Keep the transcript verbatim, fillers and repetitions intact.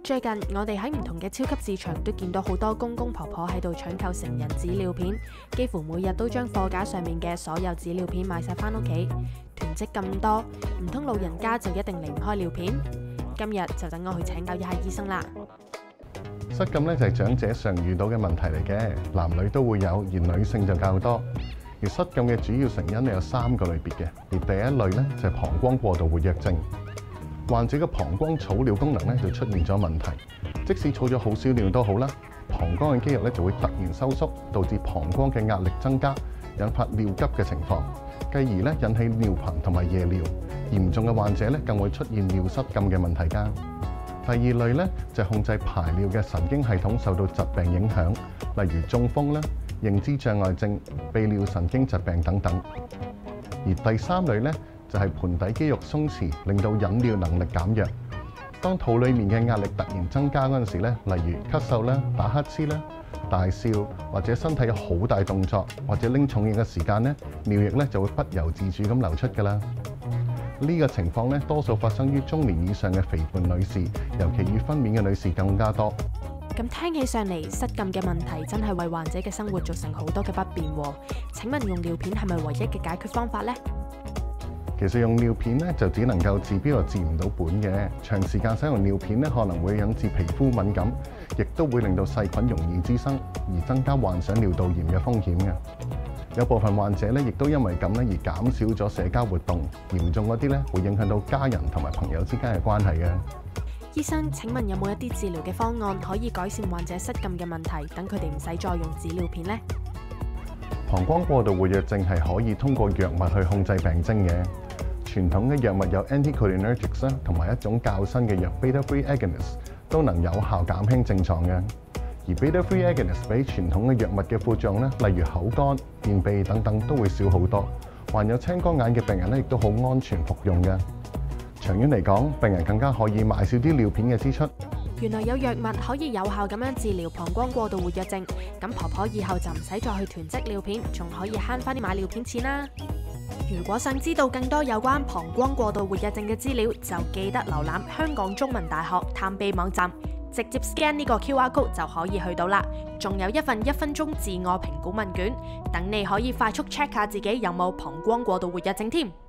最近我哋喺唔同嘅超級市場都見到好多公公婆婆喺度搶購成人紙尿片，幾乎每日都將貨架上面嘅所有紙尿片買晒返屋企，囤積咁多，唔通老人家就一定離唔開尿片？今日就等我去請教一下醫生啦。 失禁咧就係長者常遇到嘅問題嚟嘅，男女都會有，而女性就較多。而失禁嘅主要成因咧有三個類別嘅，而第一類咧就係膀胱過度活躍症。患者嘅膀胱儲尿功能咧就出現咗問題，即使儲咗好少尿都好啦，膀胱嘅肌肉咧就會突然收縮，導致膀胱嘅壓力增加，引發尿急嘅情況，繼而咧引起尿頻同埋夜尿。嚴重嘅患者咧更會出現尿失禁嘅問題㗎。第二類咧就係控制排尿嘅神經系統受到疾病影響，例如中風啦、認知障礙症、泌尿神經疾病等等。而第三類咧就係盆底肌肉鬆弛，令到引尿能力減弱。當肚裡面嘅壓力突然增加嗰陣時咧，例如咳嗽啦、打乞嗤啦、大笑或者身體有好大動作或者拎重嘢嘅時間咧，尿液咧就會不由自主咁流出㗎啦。呢個情況咧，多數發生於中年以上嘅肥胖女士，尤其與分娩嘅女士更加多。 咁聽起上嚟，失禁嘅問題真係為患者嘅生活造成好多嘅不便喎。請問用尿片係咪唯一嘅解決方法呢？ 其實用尿片咧就只能夠治標又治唔到本嘅，長時間使用尿片咧可能會引致皮膚敏感，亦都會令到細菌容易滋生，而增加患上尿道炎嘅風險嘅。有部分患者咧，亦都因為咁咧而減少咗社交活動，嚴重嗰啲咧會影響到家人同埋朋友之間嘅關係嘅。 醫生，請問有冇一啲治療嘅方案可以改善患者失禁嘅問題，等佢哋唔使再用紙尿片呢？ 膀胱過度活躍症係可以通過藥物去控制病徵嘅。傳統嘅藥物有 anticholinergics 啦，同埋一種較新嘅藥 beta three agonist 都能有效減輕症狀嘅。而 beta three agonist 比傳統嘅藥物嘅副作用咧，例如口乾、便秘等等都會少好多。患有青光眼嘅病人咧，亦都好安全服用嘅。長遠嚟講，病人更加可以買少啲尿片嘅支出。 原來有藥物可以有效咁樣治療膀胱過度活躍症，咁婆婆以後就唔使再去囤積尿片，仲可以慳翻啲買尿片錢啦。如果想知道更多有關膀胱過度活躍症嘅資料，就記得瀏覽香港中文大學探秘網站，直接 scan 呢個 Q R code 就可以去到啦。仲有一份一分鐘自我評估問卷，等你可以快速 check 下自己有冇膀胱過度活躍症添。